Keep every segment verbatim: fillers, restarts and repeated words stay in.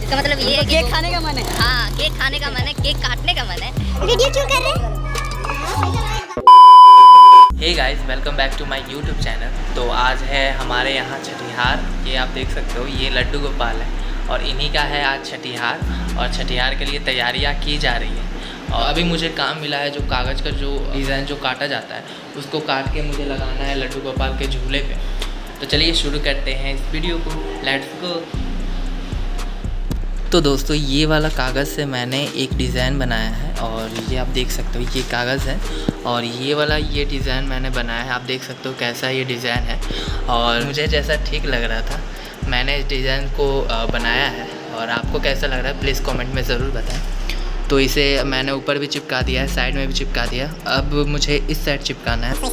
इसका मतलब ये है कि केक खाने का मन है। हाँ, केक खाने का मन है, केक काटने का मन है। वीडियो क्यों कर रहे हैं? Hey guys, welcome back to my YouTube channel. तो आज है हमारे यहाँ छठिहार। ये आप देख सकते हो, ये लड्डू गोपाल है और इन्हीं का है आज छठिहार। और छठिहार के लिए तैयारियाँ की जा रही हैं। और अभी मुझे काम मिला है, जो कागज़ का जो डिज़ाइन जो काटा जाता है उसको काट के मुझे लगाना है लड्डू गोपाल के झूले पे। तो चलिए शुरू करते हैं इस वीडियो को, लेट्स गो। तो दोस्तों, ये वाला कागज़ से मैंने एक डिज़ाइन बनाया है और ये आप देख सकते हो, ये कागज़ है और ये वाला ये डिज़ाइन मैंने बनाया है। आप देख सकते हो कैसा ये डिज़ाइन है और मुझे जैसा ठीक लग रहा था मैंने इस डिज़ाइन को बनाया है। और आपको कैसा लग रहा है प्लीज़ कमेंट में ज़रूर बताएं। तो इसे मैंने ऊपर भी चिपका दिया है, साइड में भी चिपका दिया। अब मुझे इस साइड चिपकाना है।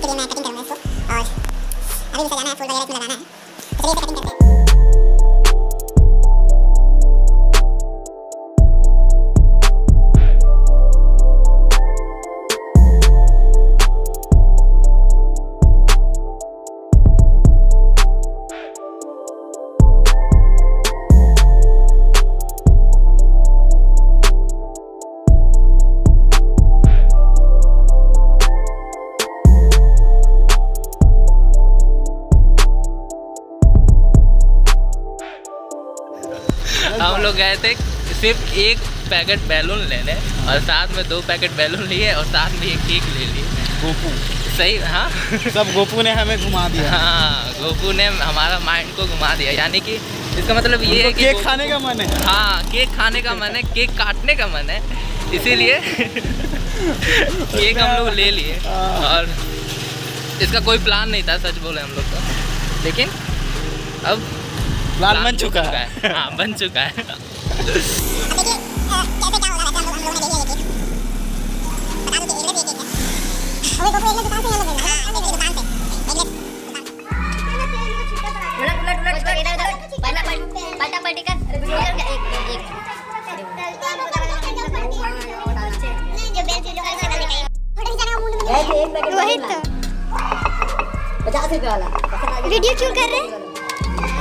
हम लोग गए थे सिर्फ एक पैकेट बैलून लेने और साथ में दो पैकेट बैलून लिए और साथ में एक केक ले लिए। गोपू सही, हाँ सब गोपू ने हमें घुमा दिया। हाँ, गोपू ने हमारा माइंड को घुमा दिया। यानी कि इसका मतलब ये है कि केक खाने का मन है। हाँ, केक खाने का मन है, केक काटने का मन है, इसीलिए केक हम लोग ले लिए। और इसका कोई प्लान नहीं था, सच बोले हम लोग को, लेकिन अब प्लान बन चुका है। हाँ, बन चुका है। वही तो पचास रुपए वाला वीडियो क्यों कर रहे हैं?